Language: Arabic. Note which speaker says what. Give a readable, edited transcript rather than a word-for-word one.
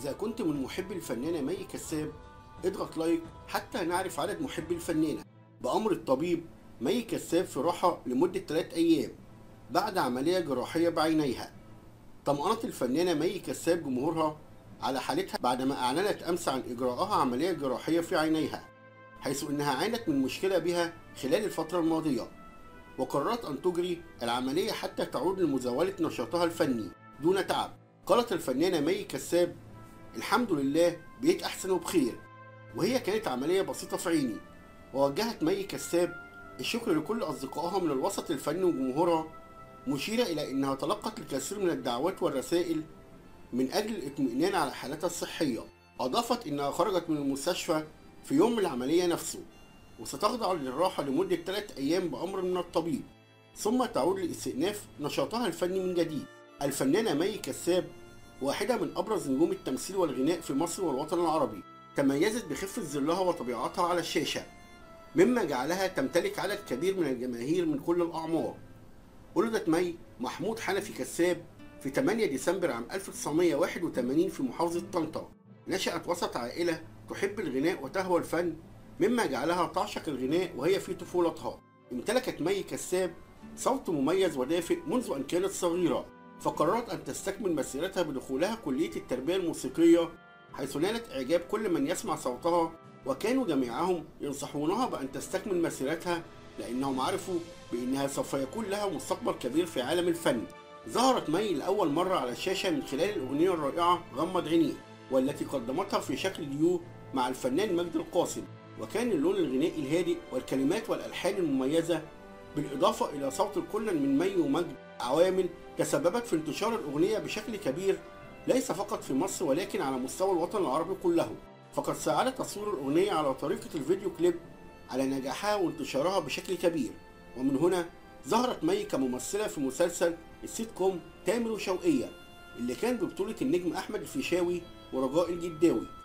Speaker 1: إذا كنت من محبي الفنانة مي كساب اضغط لايك حتى نعرف عدد محبي الفنانة. بأمر الطبيب مي كساب في راحة لمدة 3 أيام بعد عملية جراحية بعينيها. طمأنت الفنانة مي كساب جمهورها على حالتها بعدما أعلنت أمس عن إجراءها عملية جراحية في عينيها، حيث إنها عانت من مشكلة بها خلال الفترة الماضية، وقررت أن تجري العملية حتى تعود لمزاولة نشاطها الفني دون تعب. قالت الفنانة مي كساب: الحمد لله بقيت أحسن وبخير، وهي كانت عملية بسيطة في عيني. ووجهت مي كساب الشكر لكل أصدقائها من الوسط الفني وجمهورها، مشيرة إلى أنها تلقت الكثير من الدعوات والرسائل من أجل الاطمئنان على حالتها الصحية. أضافت أنها خرجت من المستشفى في يوم العملية نفسه، وستخضع للراحة لمدة 3 أيام بأمر من الطبيب، ثم تعود لاستئناف نشاطها الفني من جديد. الفنانة مي كساب واحدة من أبرز نجوم التمثيل والغناء في مصر والوطن العربي، تميزت بخفة ظلها وطبيعتها على الشاشة، مما جعلها تمتلك عدد كبير من الجماهير من كل الأعمار. ولدت مي محمود حنفي كساب في 8 ديسمبر عام 1981 في محافظة طنطا. نشأت وسط عائلة تحب الغناء وتهوى الفن، مما جعلها تعشق الغناء وهي في طفولتها. امتلكت مي كساب صوت مميز ودافئ منذ أن كانت صغيرة، فقررت أن تستكمل مسيرتها بدخولها كلية التربية الموسيقية، حيث نالت إعجاب كل من يسمع صوتها، وكانوا جميعهم ينصحونها بأن تستكمل مسيرتها لأنهم عرفوا بأنها سوف يكون لها مستقبل كبير في عالم الفن. ظهرت مي لأول مرة على الشاشة من خلال الأغنية الرائعة غمض عينيك، والتي قدمتها في شكل ديو مع الفنان مجدي القاسم، وكان اللون الغنائي الهادئ والكلمات والألحان المميزة بالإضافة إلى صوت الكل من مي ومجد عوامل تسببت في انتشار الأغنية بشكل كبير، ليس فقط في مصر ولكن على مستوى الوطن العربي كله. فقد ساعد تصوير الأغنية على طريقة الفيديو كليب على نجاحها وانتشارها بشكل كبير، ومن هنا ظهرت مي كممثلة في مسلسل السيت كوم تامر وشوقية، اللي كان ببطولة النجم أحمد الفيشاوي ورجاء الجداوي.